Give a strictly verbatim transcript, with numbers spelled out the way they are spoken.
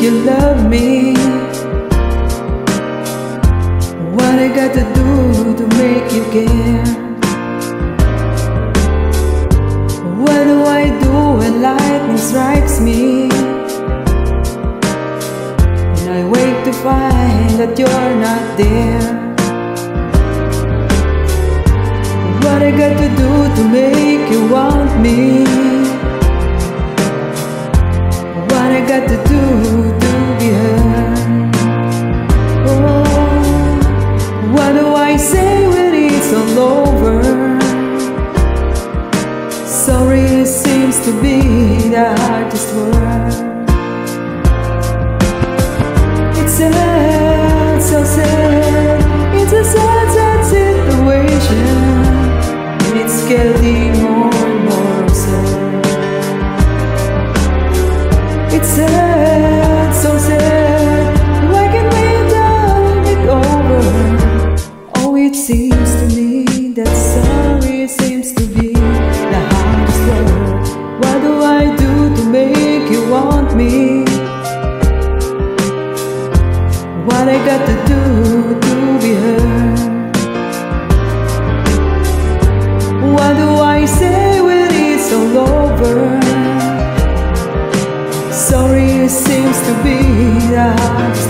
you love me? What I got to do to make you care? What do I do when lightning strikes me? And I wake to find that you're not there. What I got to do to make you want me? What I got to do to be heard? Oh, what do I say when it's all over? Sorry seems to be the hardest word. It's sad, so sad. It's a sad, sad situation, and it's getting more and more absurd. It's sad, so sad. Why can't we done it over? Oh, it seems to me that sorry seems to be the hardest word. What do I do to make you want me? What I got to do to be heard? What do I say when it's all over? Sorry seems to be the hardest